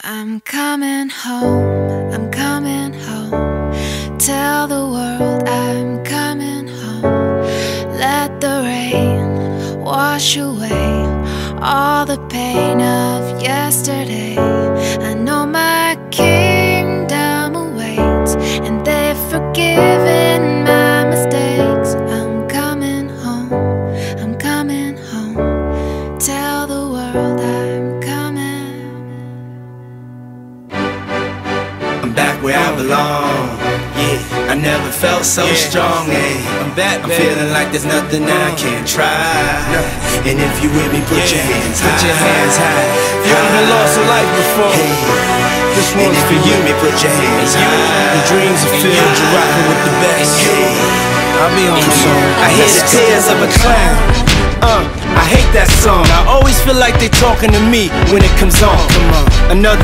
I'm coming home, I'm coming home. Tell the world I'm coming home. Let the rain wash away all the pain of yesterday. I know my kingdom awaits, and they've forgiven my mistakes. I'm coming home, I'm coming home. Tell the world I'm coming. I'm back where I belong. Yeah, I never felt so strong. I'm back, I'm feeling like there's nothing I can't try. And if you with me, put your hands high. Put your hands high. You ever lost a life before? This one's for you. Put your hands high. The dreams are filled, you're rocking with the best. I'll be on the song. I hear the tears of a clown. I hate that song. I always feel like they talking to me when it comes on. Another